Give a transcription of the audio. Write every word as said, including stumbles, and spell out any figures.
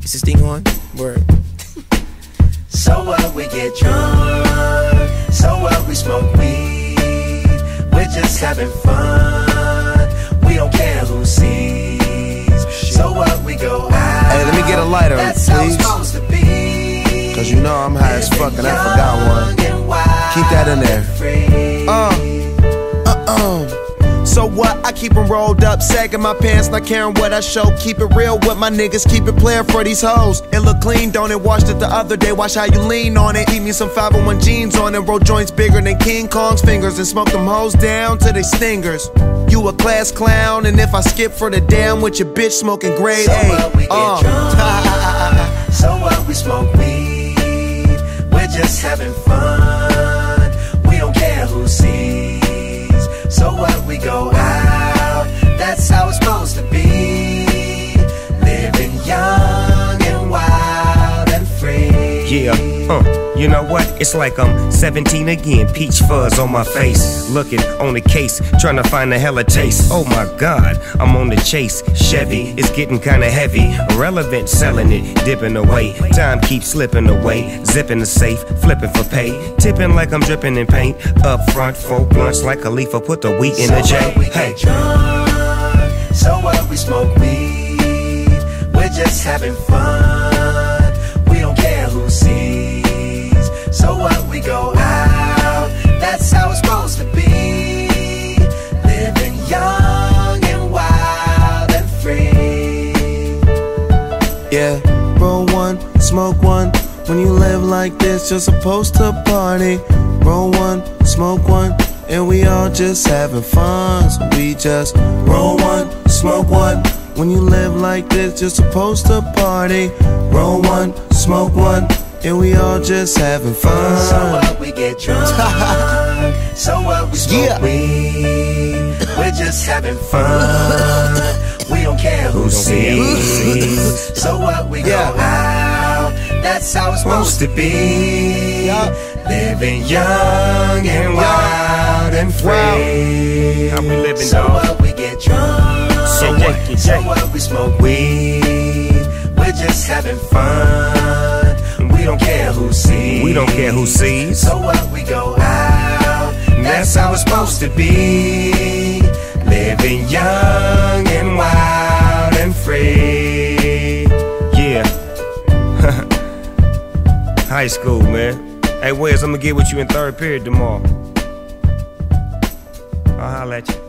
Is this thing on? Word. So what, we get drunk. So what, we smoke weed. We're just having fun. We don't care who sees. So what, we go out. Hey, let me get a lighter, That's please. how it's supposed to be. Cause you know I'm high as fuck and I forgot one. Keep that in there. Uh, uh-uh. So what? I keep them rolled up, sagging my pants, not caring what I show. Keep it real with my niggas, keep it playing for these hoes. It look clean, don't it? Washed it the other day, watch how you lean on it. Keep me some five oh one jeans on it, roll joints bigger than King Kong's fingers, and smoke them hoes down to they stingers. You a class clown, and if I skip for the damn with your bitch smoking grade so A. What, we get uh. drunk. So what, we smoke weed. We're just having fun. We don't care who sees. So what, we go out. That's how it's supposed to be. Living young and wild and free. Yeah, uh, you know what? It's like I'm seventeen again, peach fuzz on my face. Looking on the case, trying to find a hella taste. Oh my God, I'm on the chase. Chevy, it's getting kinda heavy. Irrelevant, selling it, dipping away. Time keeps slipping away. Zipping the safe, flipping for pay. Tipping like I'm dripping in paint. Up front, four blunts like a leaf. Put the wheat in so the J. What, we hey. get drunk. So what, we smoke weed. We're just having fun. We don't care who sees. So what, we go out. That's how it's supposed to be. Living young and wild and free. Yeah, roll one, smoke one. When you live like this, you're supposed to party. Roll one, smoke one, and we all just having fun. So we just roll one, smoke one. When you live like this, you're supposed to party. Roll one, smoke one, and we all just having fun. So what, we get drunk. So what, we smoke Yeah. weed. We're just having fun. We don't care who sees. So what, we Yeah. go out. That's how it's supposed to be. Living young and wild and free. How we living, So dog? what, we get drunk. So what? So what, we smoke weed. We're just having fun. We don't care who sees. We don't care who sees. So what, we go out. That's how it's supposed to be. Living young and wild and free. Yeah. High school, man. Hey, Wes, I'm gonna get with you in third period tomorrow. I'll holler at you.